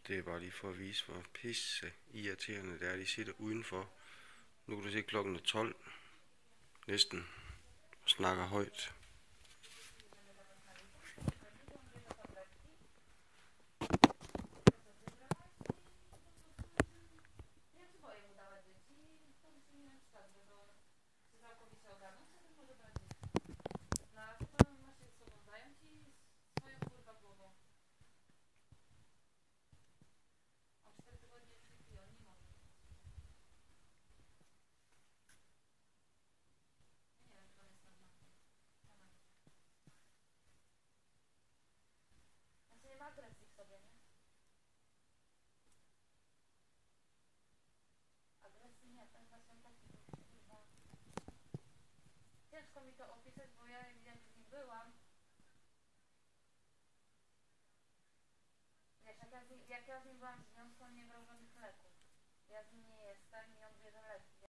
Det er bare lige for at vise, hvor pisse irriterende det er, de sidder udenfor. Nu kan du se, klokken er 12 næsten og snakker højt. Agresji w sobie, nie? Agresji nie, ten właśnie taki kurwa. Ciężko mi to opisać, bo ja jak z nim byłam. Wiesz, jak ja z nim byłam w związku, on nie brał żadnych leków. Ja z nim nie jestem i on bierze leki.